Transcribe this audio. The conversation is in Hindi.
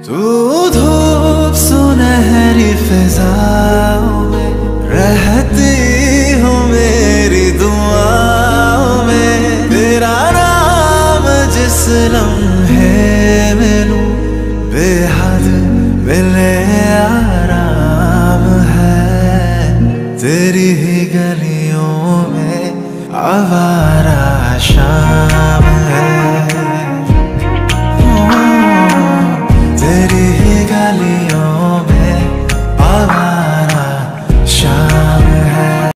तू धूप सुनहरी फिजाओं में रहती हूँ मेरी दुआओं में, तेरा नाम जिस लम्हे